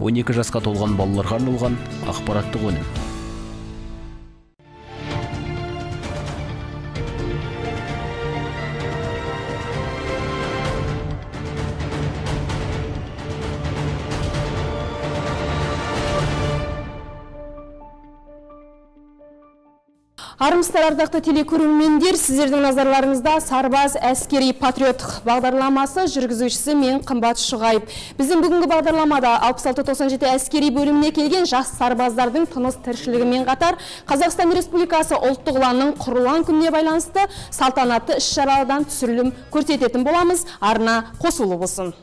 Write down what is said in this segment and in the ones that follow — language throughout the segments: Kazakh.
12 жасқа толған балаларға арналған ақпараттық өнім. Армысыздар, ардақты телекөрермендер, сіздердің назарларыңызда Сарбаз әскери патриоттық бағдарламасы жүргізушісі мен қымбат Шұғайып. Біздің бүгінгі бағдарламада 66-97 әскери бөліміне келген жас сарбаздардың тыныс тіршілігімен қатар Қазақстан Республикасы ұлттық ұланның құрылған күніне байланысты салтанатты іс-шаралардан түсірілім көрсететін боламыз. Арна қосулы болсын.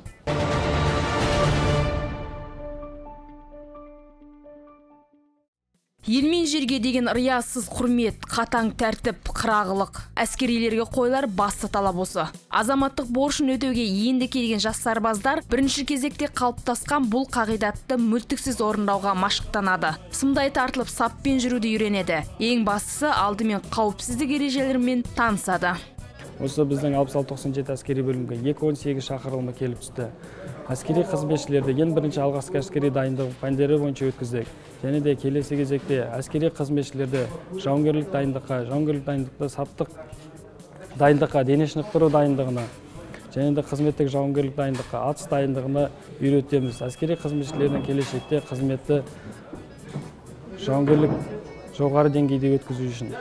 Елмен жерге деген риясыз құрмет, қатаң тәртіп, қырағылық. Әскерилерге қойылар басты талап осы. Азаматтық борышын өтеуге енді келген жас сарбаздар бірінші кезекте қалыптасқан бұл қағидатты мүлтіксіз орындауға машықтанады. Сымдай тартылып саппен жүруді үйренеді. Ең бастысы алдымен қауіпсіздік ережелерімен танысады. Осы біздің 66-97 әскери бөлімге 218 шақырылымы келіп түсті. Әскери қызметшілерді ең бірінші алғашқы әскери дайындық пәндері бойынша өткіздік. Және де келесі кезекте әскери қызметшілерді жауынгерлік дайындықта саптық дайындыққа, дене шынықтыру дайындығына, және де қызметтік жауынгерлік дайындыққа, атыс дайындығына үйретеміз. Әскери қызметшілердің келешекте қызметті жауынгерлік жоғары деңгейде өткізу үшін.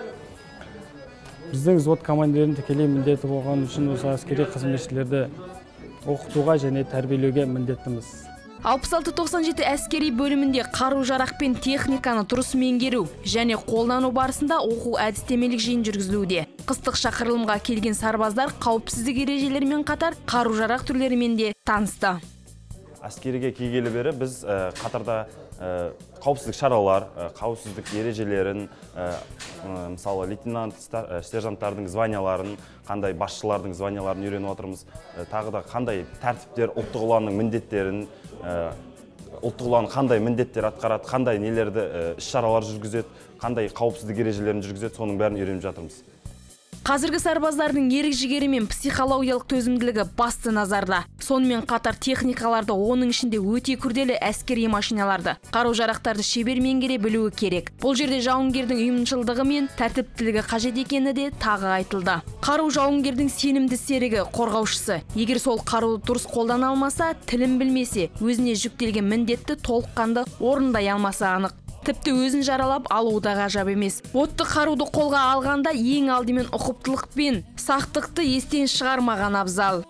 Біздің взвод командирінің тікелей міндеті болған үшін осы әскери қызметшілерді оқытуға және тәрбиелеуге міндеттіміз. 66-97 әскери бөлімінде қару-жарақ пен техниканы дұрыс меңгеру және қолдану барысында оқу әдістемелік жиын жүргізілуде. Қыстық шақырылымға келген сарбаздар қауіпсіздік ережелерімен қатар қару-жарақ түрлерімен де танысты. Әскерге келгелі бері біз қатарда қауіпсіздік шаралар, қауіпсіздік ережелерін, мысалы лейтенант, сержанттардың званияларын, қандай басшылардың званияларын үйреніп отырмыз. Тағы да қандай тәртіптер, ұлттық ұланның міндеттерін, ұлттық ұлан қандай міндеттер атқарады, қандай нелерді іс-шаралар жүргізеді, қандай қауіпсіздік ережелерін жүргізеді, соның бәрін үйреніп жатырмыз. Қазіргі сарбаздардың ерік-жігері мен психологиялық төзімділігі басты назарда. Сонымен қатар техникаларды, оның ішінде өте күрделі әскери машиналарды, қару-жарақтарды шебер меңгере білуі керек. Бұл жерде жауынгердің ұйымшылдығы мен тәртіптілігі қажет екені де тағы айтылды. Қару жауынгердің сенімді серігі, қорғаушысы. Егер сол қаруды дұрыс қолдана алмаса, тілін білмесе, өзіне жүктелген міндетті толыққанды орындай алмаса анық. Тіпті өзін жаралап алуы да ғажап емес. Отты қаруды қолға алғанда ең алдымен ұқыптылық пен сақтықты естен шығармаған абзал.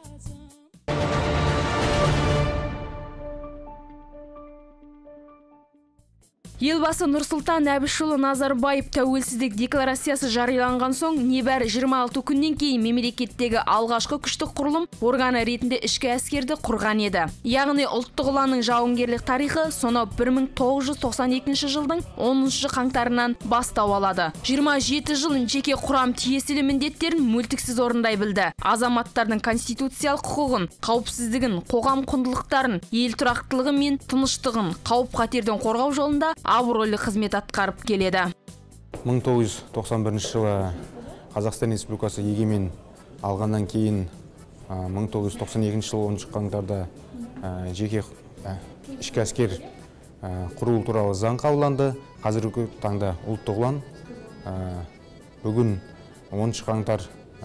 Елбасы Нұрсұлтан Әбішұлы Назарбаев тәуелсіздік декларациясы жарияланған соң небәрі 26 күннен кейін мемлекеттегі алғашқы күштік құрылым органы ретінде ішкі әскерді құрған еді. Яғни ұлттық ұланның жауынгерлік тарихы сонау 1992 жылдың 10 қаңтарынан бастау алады. 27 жыл жеке құрам тиесілі міндеттерін мүлтіксіз орындай білді. Азаматтардың конституциялық құқығын, қауіпсіздігін, қоғам құндылықтарын, ел тұрақтылығы мен тыныштығын қауіп-қатерден қорғау жолында абыройлы қызмет атқарып келеді. 1991 жылы Қазақстан Республикасы егемен алғаннан кейін 1992 жылы 10 қаңтарда жеке ішкі әскер құру туралы заң қабылданды. Қазіргі таңда ұлттық ұлан бүгін 10 қаңтар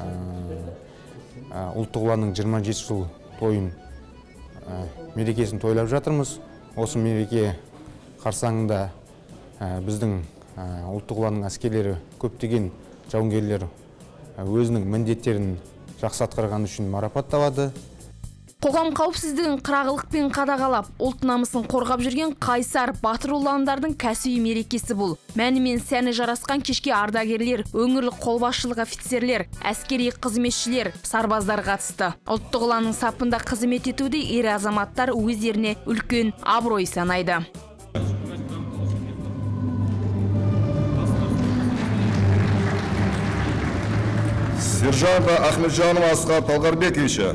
ұлттық ұланның 27 жыл тойын мерекесін тойлап жатырмыз. Осы мереке қарсаңында біздің ұлттық ұланның әскерлері көптеген жауынгерлер өзінің міндеттерін жақсы атқарғаны үшін марапатталады. Қоғам қауіпсіздігін қырағылықпен қадағалап, ұлт намысын қорғап жүрген қайсар батыр ұландардың кәсіби мерекесі бұл. Мәні мен сәні жарасқан кешке ардагерлер, өңірлік қолбасшылық офицерлер, әскери қызметшілер, сарбаздар қатысты. Ұлттық ұланның сапында қызмет етуде ер азаматтар өздеріне үлкен абырой санайды. Сержант Ахметжанов Асқар Талғарбековича.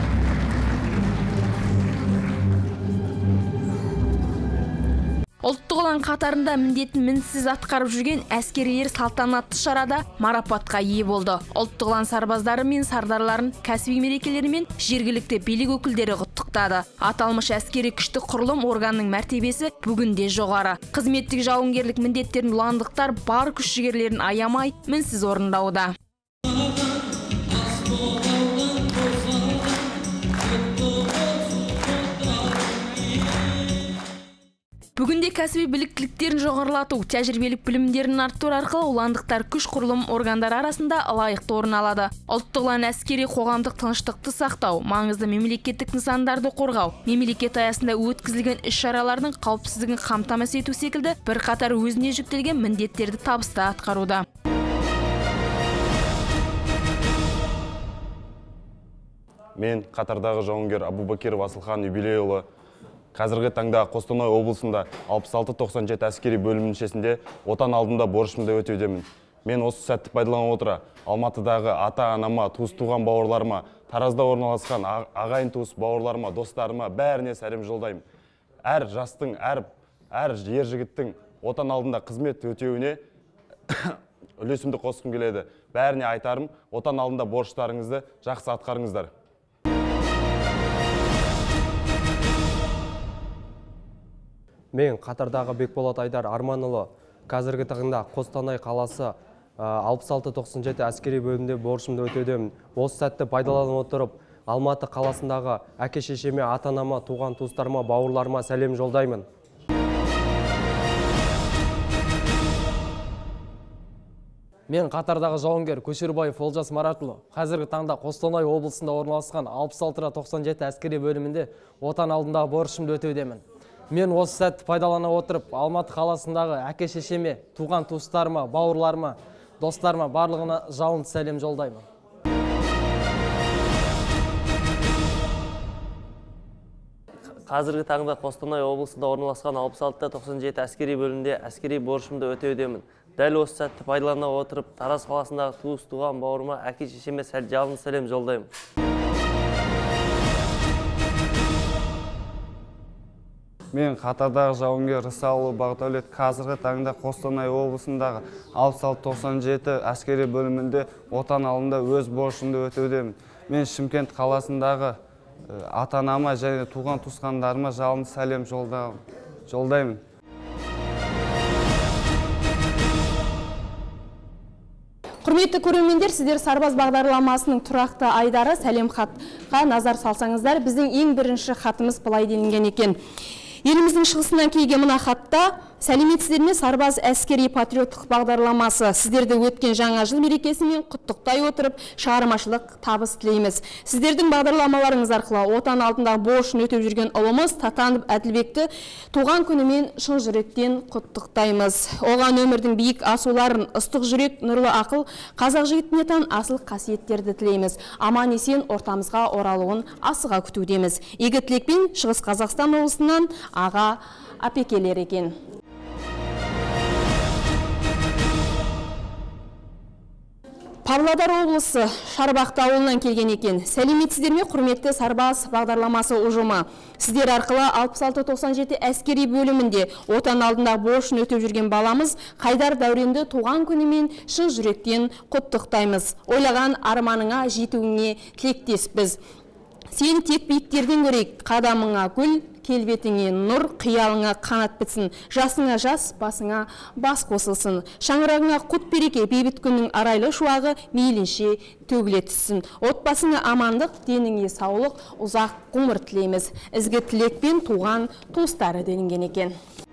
Ұлттық ұлттық ұлан қатарында міндетін мінсіз атқарып жүрген әскерилер салтанатты шарада марапатқа ие болды. Ұлттық ұлан сарбаздары мен сардарларын кәсіби мерекелерімен жергілікті билік өкілдері құттықтады. Аталмыш әскери күштік құрылым органның мәртебесі бүгінде жоғары. Қызметтік жауынгерлік міндеттерін ұландықтар бар күш-жігерлерін аямай мінсіз орындауда. Бүгінде кәсіби біліктіліктерін жоғарылату, тәжірибелік білімдерін арттыру арқылы ұландықтар күш құрылым органдары арасында лайықты орын алады. Ұлттық ұлан әскери қоғамдық тыныштықты сақтау, маңызды мемлекеттік нысандарды қорғау, мемлекет аясында өткізілген іс-шаралардың қауіпсіздігін қамтамасыз ету секілді бірқатар өзіне жүктелген міндеттерді табысты атқаруда. Мен қатардағы жауынгер Абубакиров Асылхан юбилейұлы қазіргі таңда Қостанай облысында 66-97 әскери бөлімшесінде отан алдында борышымды өтеудемін. Мен осы сәтті пайдалана отыра Алматыдағы ата-анама, туыс-туған бауырларыма, Таразда орналасқан ағайын туыс бауырларыма, достарыма бәріне сәлем жолдаймын. Әр жастың, әр ер жігіттің отан алдында қызмет өтеуіне үлесімді қосқым келеді. Бәріне айтарым, отан алдында борыштарыңызды жақсы атқарыңыздар. Мен қатардағы Бекболат Айдар Арманұлы қазіргі таңда Қостанай қаласы 66-97 әскери бөлімінде борышымды өтеудемін. Осы сәтті пайдаланып отырып, Алматы қаласындағы әке-шешеме, ата-анама, туған туыстарыма, бауырларыма сәлем жолдаймын. Мен қатардағы жауынгер Көшербаев Олжас Маратұлы қазіргі таңда Қостанай облысында орналасқан 66-97 әскери бөлімінде отан алдындағы борышымды өтеудемін. Мен осы сәтті пайдалана отырып, Алматы қаласындағы әке-шешеме, туған туыстарыма, бауырларыма, достарыма барлығына жалынды сәлем жолдаймын. Қазіргі таңда Қостанай облысында орналасқан 66-97 әскери бөлімінде әскери борышымды өтеудемін. Дәл осы сәтті пайдалана отырып, Тараз қаласындағы туыс-туған бауырыма, әке-шешеме жалынды сәлем жолдаймын. Мен қатардағы жауынгер Рысалұлы Бағдәулет қазіргі таңда Қостанай облысындағы 66-97 әскери бөлімінде отан алдында өз борышымды өтеудемін. Мен Шымкент қаласындағы ата-анама және туған туысқандарыма жалынды сәлем жолдаймын. Құрметті көрермендер, сіздер Сарбаз бағдарламасының тұрақты айдары сәлем хатқа назар салсаңыздар, біздің ең бірінші хатымыз былай делінген екен. Еліміздің шығысынан келген мына хатта сәлеметсіздер ме, Сарбаз әскери патриоттық бағдарламасы сіздерді өткен жаңа жыл мерекесімен құттықтай отырып, шығармашылық табыс тілейміз. Сіздердің бағдарламаларыңыз арқылы отан алдындағы борышын өтеп жүрген ұлымыз Татанов Әділбекті туған күнімен шын жүректен құттықтаймыз. Оған өмірдің биік асуларын, ыстық жүрек, нұрлы ақыл, қазақ жігітіне тән асыл қасиеттерді тілейміз. Аман есен ортамызға оралуын асыға күтудеміз. Игі тілекпен Шығыс Қазақстан облысынан аға апекелер екен. Павлодар облысы Шарбақты ауылынан келген екен. Сәлеметсіздер ме, құрметті Сарбаз бағдарламасы ұжымы. Сіздер арқылы 66-97 әскери бөлімінде отан алдында борышын өтеп жүрген баламыз Қайдар Дәуренді туған күнімен шын жүректен құттықтаймыз. Ойлаған арманыңа жетуіңе тілектеспіз. Сен тек биіктерден көрейік, қадамыңа гүл, келбетіңе нұр, қиялыңа қанат бітсін, жасыңа жас, басыңа бас қосылсын. Шаңырағыңа құт береке, бейбіт күннің арайлы шуағы мейлінше төгіле түссін. Отбасыңа амандық, деніңе саулық, ұзақ ғұмыр тілейміз. Ізгі тілекпен туған туыстары делінген екен.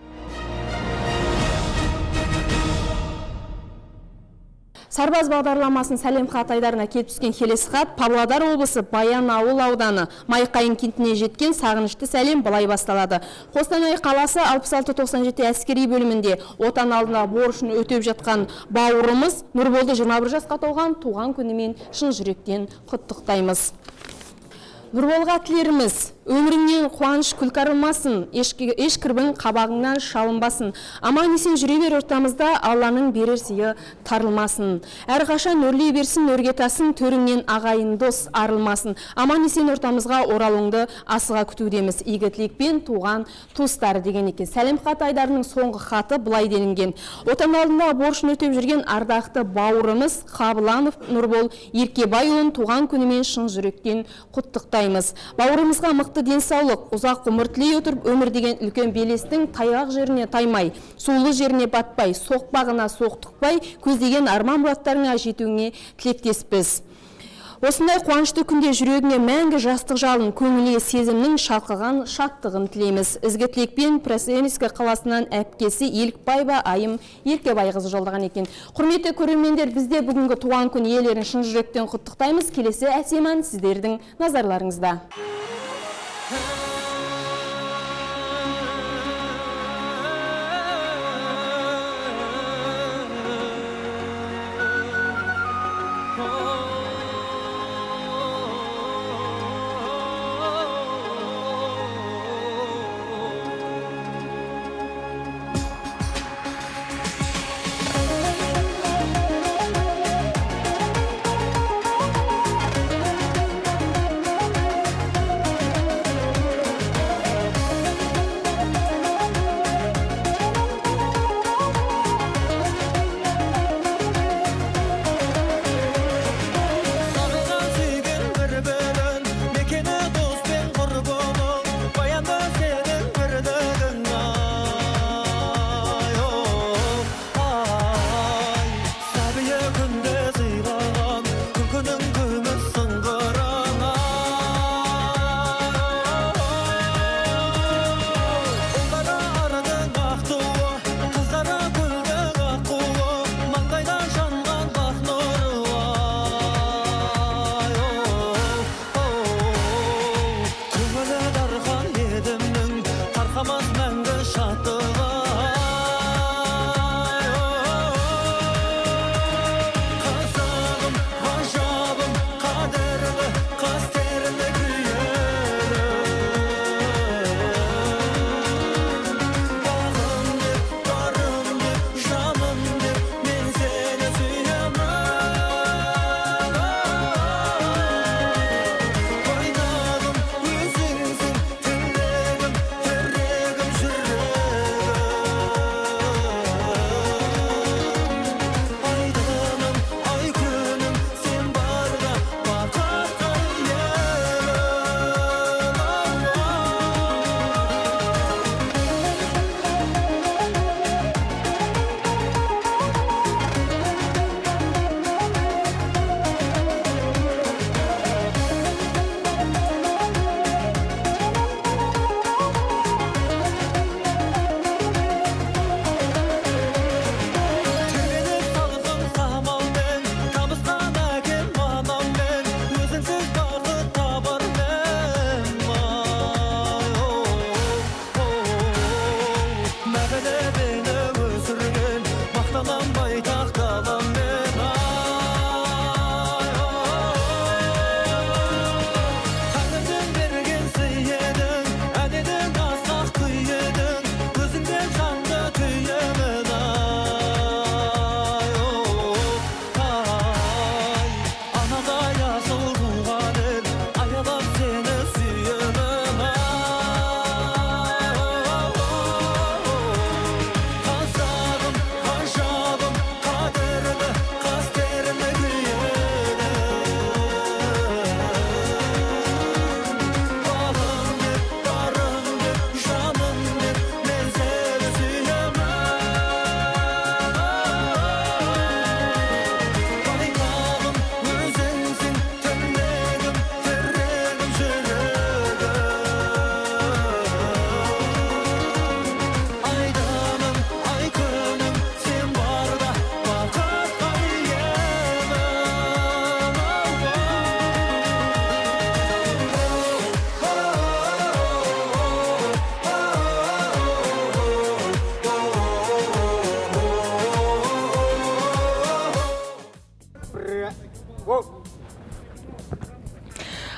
Сарбаз бағдарламасын сәлем хат айдарына келіп түскен келесі хат Павлодар облысы Баянауыл ауданы Майқайын кентіне жеткен сағынышты сәлем былай басталады. Қостанай қаласы 66-97 әскери бөлімінде отан алдында борышын өтеп жатқан бауырымыз Нұрболды 21 жасқа толған туған күнімен шын жүректен құттықтаймыз. Нұрболға тілеріміз, өміріңнен қуаныш күлкі арылмасын, ешкірбің қабағыңнан шалынбасын. Аман есен жүре бер ортамызда, Алланың берер сыйы тарылмасын. Әрқашан өрлей берсін, өргетасын, төріңнен ағайын дос арылмасын. Аман есен ортамызға оралуыңды асыға күтудеміз. Игі тілекпен туған туыстары деген екен. Сәлемхат Айдарының соңғы хаты былай делінген. Отан алдында борышын өтеп жүрген ардақты бауырымыз Қабыланов Нұрбол Еркебайұлын туған күнімен шын жүректен құттықтаймыз. Бауырымызға мықты денсаулық, ұзақ ғұмыр тілей отырып, өмір деген үлкен белестің тайғақ жеріне таймай, сулы жеріне батпай, соқпағына соқтықпай, көздеген арман мұраттарыңа жетуіңе тілектеспіз. Осындай қуанышты күнде жүрегіңе мәңгі жастық жалын, көңілге сезімнің шалқыған шаттығын тілейміз. Ізгі тілекпен Преображенский қаласынан әпкесі Елікбаева Айым Еркебайқызы жолдаған екен. Құрметті көрермендер, бізде бүгінгі туған күн иелерін шын жүректен құттықтаймыз. Келесі әсем ән сіздердің назарларыңызда.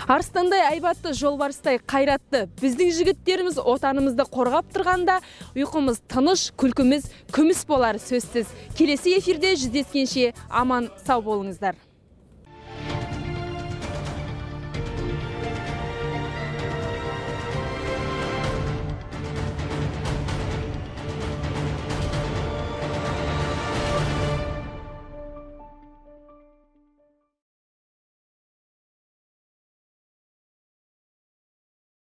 Арыстандай айбатты, жолбарыстай қайратты біздің жігіттеріміз отанымызды қорғап тұрғанда, ұйқымыз тыныш, күлкіміз күміс болар сөзсіз. Келесі эфирде жүздескенше аман сау болыңыздар.